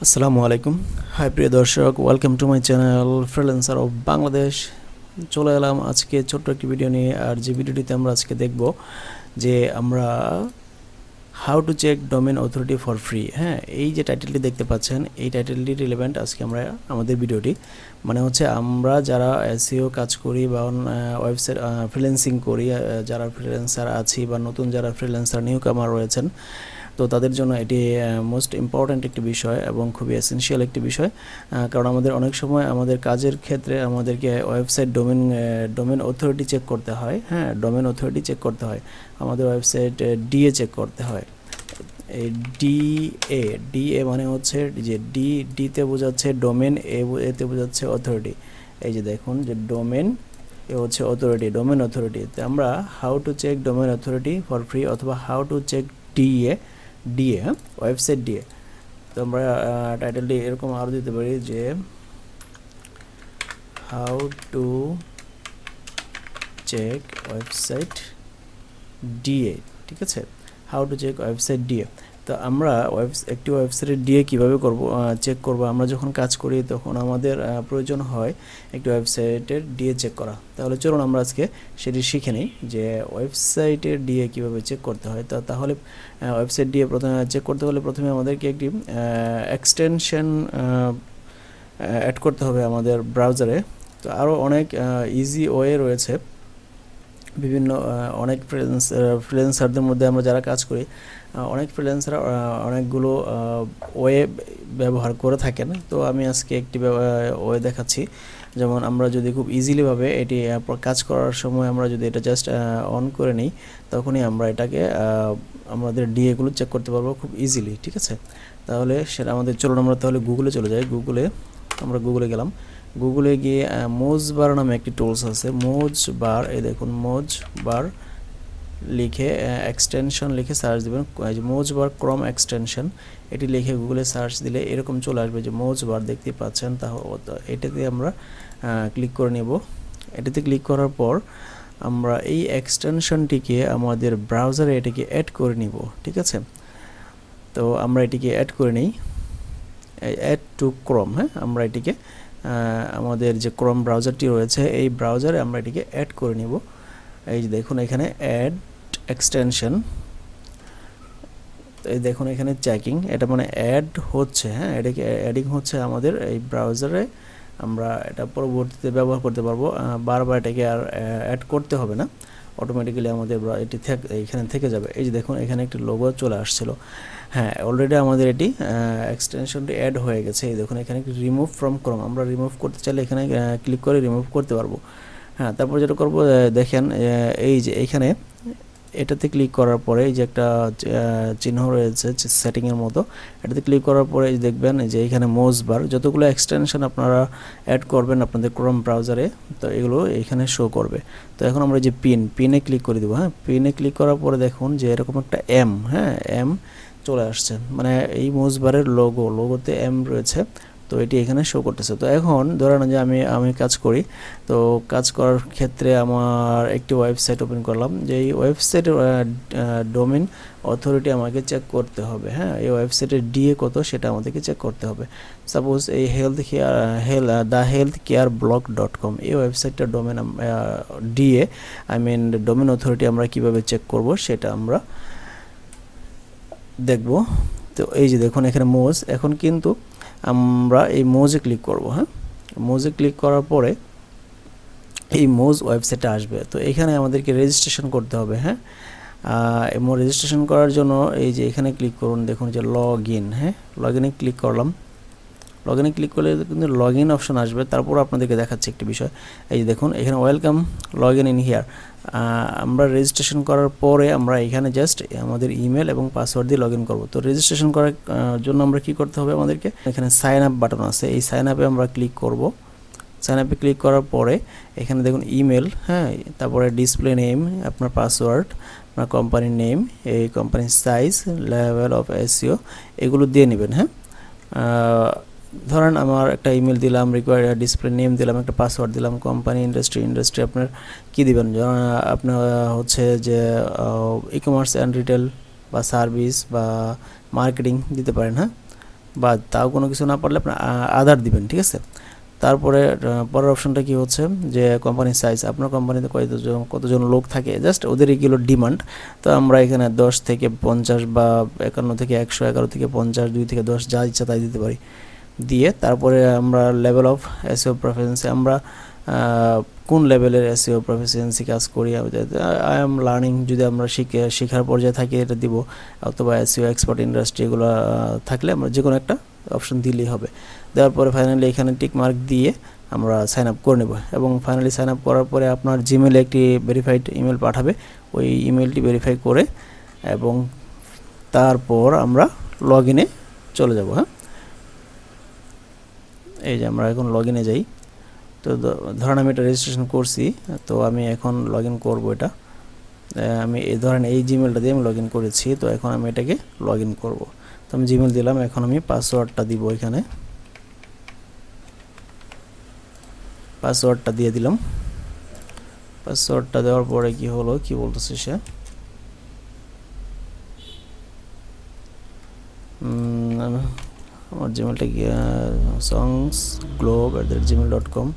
আসসালামু আলাইকুম। হাই প্রিয় দর্শক, welcome to my channel freelancer of Bangladesh. চলে এলাম আজকে ছোট্ট একটি ভিডিও নিয়ে। আর যে ভিডিওটিতে আমরা আজকে দেখব যে আমরা how to check domain authority for free. হ্যাঁ, এই যে টাইটেলটি দেখতে পাচ্ছেন, এই টাইটেলটি রিলেভেন্ট আজকে আমরা আমাদের ভিডিওটি মানে হচ্ছে আমরা যারা এসইও কাজ করি বা ওয়েবসাইট ফ্রিল্যান্সিং করি, যারা ফ্রিল্যান্সার আছি বা নতুন যারা ফ্রিল্যান্সার নিউ কামার রয়েছেন, তো তাদের জন্য এটি মোস্ট ইম্পর্ট্যান্ট একটি বিষয় এবং খুবই এসেনশিয়াল একটি বিষয়। কারণ আমাদের অনেক সময় আমাদের কাজের ক্ষেত্রে আমাদেরকে ওয়েবসাইট ডোমেন অথরিটি চেক করতে হয়। হ্যাঁ, ডোমেন অথরিটি চেক করতে হয়, আমাদের ওয়েবসাইট ডিএ চেক করতে হয়। এই ডিএ মানে হচ্ছে যে ডিতে বোঝাচ্ছে ডোমেন, এতে বোঝাচ্ছে অথরিটি। এই যে দেখুন যে ডোমেন, এ হচ্ছে অথরিটি, ডোমেন অথরিটি। তো আমরা how to check domain authority for free অথবা how to check DA website DA. তো আমরা টাইটেলটি এরকম আরও দিতে পারি যে how to check website DA. ঠিক আছে, how to check website DA. তো আমরা একটি ওয়েবসাইটের ডিএ কীভাবে চেক করব? আমরা যখন কাজ করি তখন আমাদের প্রয়োজন হয় একটি ওয়েবসাইটের ডিএ চেক করা। তাহলে চলুন আমরা আজকে সেটি শিখে নিই যে ওয়েবসাইটের ডিএ কীভাবে চেক করতে হয়। তাহলে ওয়েবসাইট ডিএ প্রথমে চেক করতে হলে প্রথমে আমাদেরকে একটি এক্সটেনশন অ্যাড করতে হবে আমাদের ব্রাউজারে। তো আরও অনেক ইজি ওয়ে রয়েছে, বিভিন্ন অনেক ফ্রিল্যান্সারদের মধ্যে আমরা যারা কাজ করি, অনেক ফ্রিল্যান্সার অনেকগুলো ওয়ে ব্যবহার করে থাকেন। তো আমি আজকে একটি ওয়ে দেখাচ্ছি। যেমন আমরা যদি খুব ইজিলিভাবে এটি কাজ করার সময় আমরা যদি এটা জাস্ট অন করে নিই, তখনই আমরা এটাকে আমাদের ডিএগুলো চেক করতে পারবো খুব ইজিলি। ঠিক আছে, তাহলে সেটা আমাদের চলুন আমরা তাহলে গুগলে চলে যাই। আমরা গুগলে গেলাম। গুগলে গিয়ে মোজ বার নামে একটি টুলস আছে, মোজ বার। এই দেখুন মোজ বার লিখে এক্সটেনশন লিখে সার্চ দেবেন, মোজ বার ক্রম এক্সটেনশন। এটি লিখে গুগলে সার্চ দিলে এরকম চলে আসবে যে মোজ বার দেখতে পাচ্ছেন। এটাতে আমরা ক্লিক করে নেব। এটাতে ক্লিক করার পর আমরা এই এক্সটেনশনটিকে আমাদের ব্রাউজারে এটাকে অ্যাড করে নিব। ঠিক আছে, তো আমরা এটিকে অ্যাড করে নিই, অ্যাড টু ক্রম। হ্যাঁ, আমরা এটিকে আমাদের যে ক্রোম ব্রাউজারটি রয়েছে এই ব্রাউজারে আমরা এটিকে অ্যাড করে নিব। এই যে দেখুন এখানে অ্যাড এক্সটেনশন, এই দেখুন এখানে চেকিং, এটা মানে অ্যাড হচ্ছে। হ্যাঁ, এটাকে অ্যাডিং হচ্ছে আমাদের এই ব্রাউজারে। আমরা এটা পরবর্তীতে ব্যবহার করতে পারবো, বারবার এটাকে আর অ্যাড করতে হবে না, অটোমেটিক্যালি আমাদের এটি এখানে থেকে যাবে। এই যে দেখুন এখানে একটি লোগো চলে আসছিল। হ্যাঁ, অলরেডি আমাদের এটি এক্সটেনশনটি অ্যাড হয়ে গেছে। এই দেখুন এখানে রিমুভ ফ্রম ক্রোম, আমরা রিমুভ করতে চাইলে এখানে ক্লিক করে রিমুভ করতে পারবো। হ্যাঁ, তারপর যেটা করবো দেখেন, এই যে এখানে এটাতে ক্লিক করার পরে এই যে একটা চিহ্ন রয়েছে সেটিংয়ের মতো, এটাতে ক্লিক করার পরে দেখবেন যে এখানে মোজ বার, যতগুলো এক্সটেনশন আপনারা অ্যাড করবেন আপনাদের ক্রোম ব্রাউজারে, তো এগুলো এখানে শো করবে। তো এখন আমরা যে পিনে ক্লিক করে দেবো। হ্যাঁ, পিনে ক্লিক করার পরে দেখুন যে এরকম একটা এম চলে আসছে, মানে এই মোজ বারের লোগোতে এম রয়েছে, তো এটি এখানে শো করতেছে। তো এখন ধরেন যে আমি কাজ করি, তো কাজ করার ক্ষেত্রে আমার একটি ওয়েবসাইট ওপেন করলাম, যে এই ওয়েবসাইটের ডোমেন অথরিটি আমাকে চেক করতে হবে। হ্যাঁ, এই ওয়েবসাইটের ডিএ কত সেটা আমাদেরকে চেক করতে হবে। সাপোজ এই healthcareblog.com এই ওয়েবসাইটটার ডোমেন ডিএ ডোমেন অথরিটি আমরা কিভাবে চেক করব সেটা আমরা দেখব। তো এই যে দেখুন এখানে মোজ, এখন কিন্তু আমরা এই মোজে ক্লিক করব। হ্যাঁ, মোজে ক্লিক করার পরে এই মোজ ওয়েবসাইটে আসবে। তো এখানে আমাদেরকে রেজিস্ট্রেশন করতে হবে। হ্যাঁ, এবং রেজিস্ট্রেশন করার জন্য এই যে এখানে ক্লিক করুন, দেখুন যে লগ ইন। হ্যাঁ, লগ ইনে ক্লিক করলাম। লগ ইনে ক্লিক করলে কিন্তু লগ ইন অপশন আসবে। তারপর আপনাদেরকে দেখাচ্ছি একটি বিষয়, এই যে দেখুন এখানে ওয়েলকাম লগ ইন হিয়ার। আমরা রেজিস্ট্রেশন করার পরে আমরা এখানে জাস্ট আমাদের ইমেল এবং পাসওয়ার্ড দিয়ে লগ ইন করবো। তো রেজিস্ট্রেশন করার জন্য আমরা কি করতে হবে, আমাদেরকে এখানে সাইন আপ বাটন আছে, এই সাইন আপে আমরা ক্লিক করব। সাইন আপে ক্লিক করার পরে এখানে দেখুন ইমেল, হ্যাঁ, তারপরে ডিসপ্লে নেম, আপনার পাসওয়ার্ড, আপনার কোম্পানির নেম, এই কোম্পানির সাইজ, লেভেল অফ এসইও, এগুলো দিয়ে নেবেন। হ্যাঁ, ধরেন আমার একটা ইমেল দিলাম, রিকোয়ার্ড ডিসপ্লে নেম দিলাম, একটা পাসওয়ার্ড দিলাম, কোম্পানি ইন্ডাস্ট্রি আপনার কি দিবেন, আপনার হচ্ছে যে ই কমার্স অ্যান্ড রিটেল বা সার্ভিস বা মার্কেটিং দিতে পারেন। হ্যাঁ, বা তাও কোনো কিছু না পারলে আপনার আদার দিবেন, ঠিক আছে। তারপরে পরের অপশনটা কি হচ্ছে যে কোম্পানি সাইজ, আপনার কোম্পানিতে কতজন লোক থাকে, জাস্ট ওদের এগুলো ডিমান্ড। তো আমরা এখানে 10 থেকে 50 বা 51 থেকে 100, 11 থেকে 50, 2 থেকে 10 যা ইচ্ছা তাই দিতে পারি। দিয়ে তারপরে আমরা লেভেল অফ এসইও প্রফিসিয়েন্সি, আমরা কোন লেভেলের এসইও প্রফিসিয়েন্সি কাজ করি, আই এম লার্নিং যদি আমরা শেখার পর্যায়ে থাকি এটা দিব, অথবা এসইও এক্সপার্ট ইন্ডাস্ট্রি এগুলো থাকলে আমরা যে কোনো একটা অপশন দিলেই হবে। দেওয়ার পরে ফাইনালি এখানে টিক মার্ক দিয়ে আমরা সাইন আপ করে নেব। এবং ফাইনালি সাইন আপ করার পরে আপনার জিমেলে একটি ভেরিফাইড ইমেল পাঠাবে, ওই ইমেলটি ভেরিফাই করে এবং তারপর আমরা লগ ইনে চলে যাব। হ্যাঁ, এই যে আমরা এখন লগ ইনে যাই। তো ধরেন আমি এটা রেজিস্ট্রেশন করছি, তো আমি এখন লগ ইন করবো। এটা আমি এই ধরেন এই জিমেলটা দিয়ে আমি লগ ইন করেছি, তো এখন আমি এটাকে লগ ইন করবো। তো আমি জিমেল দিলাম, এখন আমি পাসওয়ার্ডটা দিব, এখানে পাসওয়ার্ডটা দিয়ে দিলাম। পাসওয়ার্ডটা দেওয়ার পরে কি হলো, কি বলতেছে সে, আমার জিমেলটা কি songsglobe@gmail.com,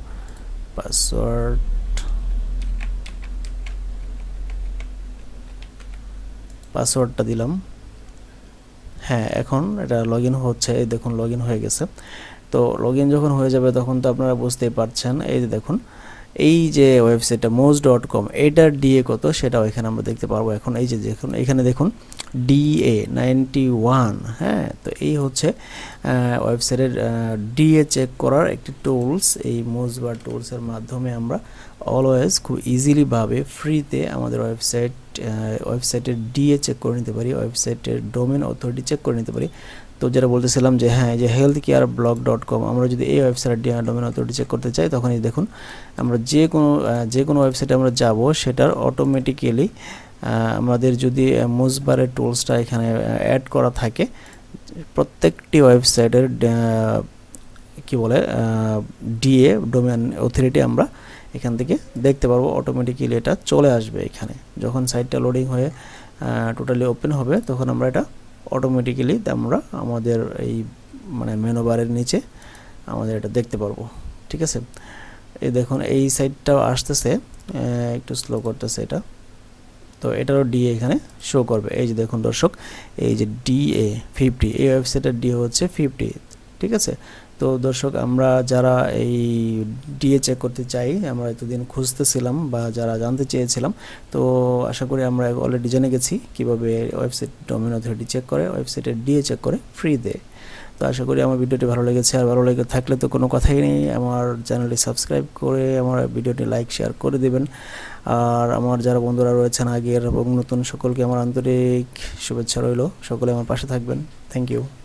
পাসওয়ার্ডটা দিলাম। হ্যাঁ, এখন এটা লগ ইন হচ্ছে, এই দেখুন লগ ইন হয়ে গেছে। তো লগ ইন যখন হয়ে যাবে তখন তো আপনারা বুঝতেই পারছেন, এই যে দেখুন এই যে ওয়েবসাইটটা moz.com, এটার ডিএ কত সেটাও এখানে আমরা দেখতে পারবো। এখন এই যে দেখুন এখানে দেখুন ডিএ 91। হ্যাঁ, তো এই হচ্ছে ওয়েবসাইটের ডিএ চেক করার একটি টুলস। এই মোজ বা টুলসের মাধ্যমে আমরা অলওয়েজ খুব ইজিলি ভাবে ফ্রিতে আমাদের ওয়েবসাইটের ডিএ চেক করে নিতে পারি, ওয়েবসাইটের ডোমেন অথরিটি চেক করে নিতে পারি। তো যেটা বলতেছিলাম যে হ্যাঁ, যে healthcareblog.com, আমরা যদি এই ওয়েবসাইটের ডোমেন অথরিটি চেক করতে চাই তখন এই দেখুন আমরা যে কোনো ওয়েবসাইটে আমরা যাব সেটার অটোমেটিক্যালি আমাদের যদি মোজবারের টুলসটা এখানে অ্যাড করা থাকে, প্রত্যেকটি ওয়েবসাইটের কি বলে ডিএ ডোমেন অথরিটি আমরা এখান থেকে দেখতে পারবো। অটোমেটিক্যালি এটা চলে আসবে এখানে, যখন সাইটটা লোডিং হয়ে টোটালি ওপেন হবে তখন আমরা এটা অটোমেটিক্যালি আমরা আমাদের এই মানে মেনু বারের নিচে আমাদের এটা দেখতে পারবো। ঠিক আছে, এই দেখুন এই সাইটটাও আসতেছে, একটু স্লো করতেছে এটা। তো এটারও ডিএ এখানে শো করবে। এই যে দেখুন দর্শক, এই যে ডিএ 50, এই ওয়েবসাইটের ডিএ হচ্ছে 50। ঠিক আছে, তো দর্শক আমরা যারা এই ডিএ চেক করতে চাই, আমরা এতদিন খুঁজতেছিলাম বা যারা জানতে চেয়েছিলাম, তো আশা করি আমরা অলরেডি জেনে গেছি কীভাবে ওয়েবসাইট ডোমেন অথরিটি চেক করে, ওয়েবসাইটের ডিএ চেক করে ফ্রিতে। তো আশা করি আমার ভিডিওটি ভালো লেগেছে, আর ভালো লেগে থাকলে তো কোনো কথাই নেই, আমার চ্যানেলটি সাবস্ক্রাইব করে আমার ভিডিওটি লাইক শেয়ার করে দেবেন। আর আমার যারা বন্ধুরা রয়েছেন আগের এবং নতুন সকলকে আমার আন্তরিক শুভেচ্ছা রইল, সকলে আমার পাশে থাকবেন। Thank you.